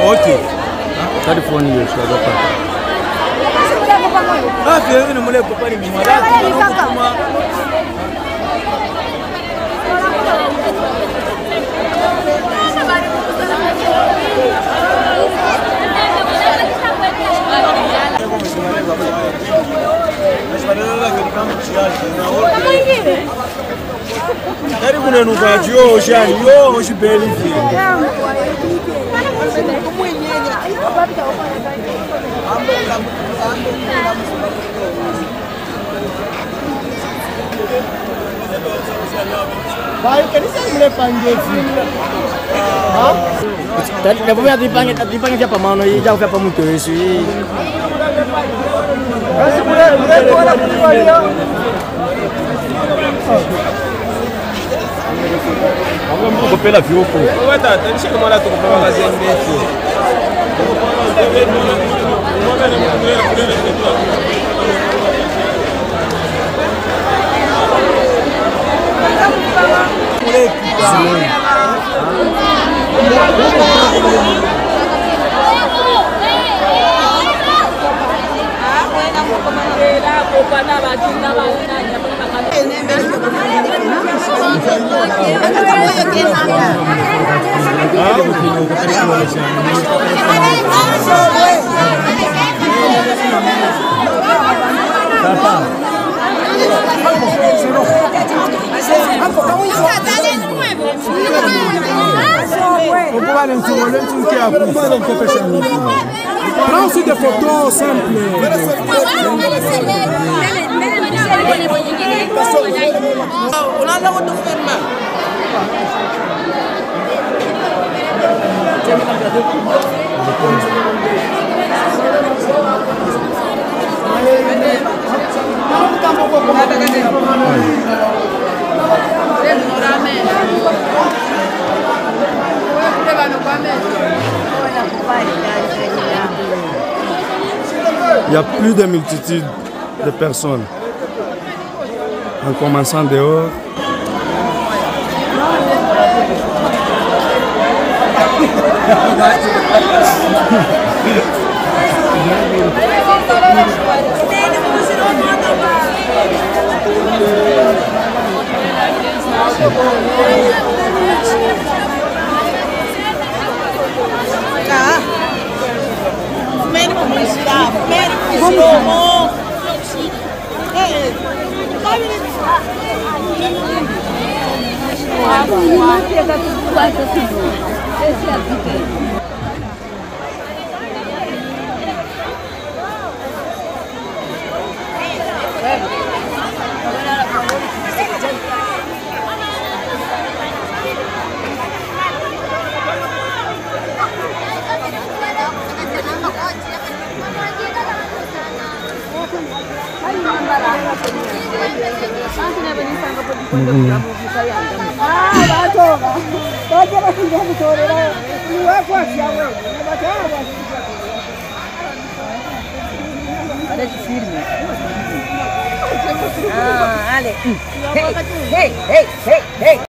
Okay. California hiyo sio hapa. Basi wewe ni mle papa ni mwana. Dari kuna nuka jio oshani yo oshibeli fi. Vai, kanisa mle pangezi. Ha? Tadi depois di panggil siapa mau nih jauh siapa mutu sih. Kasi mle bora kufalia. Vamos kopela vioko. Wewe tata, nishike mara tukupanga kazi ndefu. Prends aussi des photos simples. Il y a plus de multitude de personnes. En commençant dehors. Hey, hey, hey, hey, hey.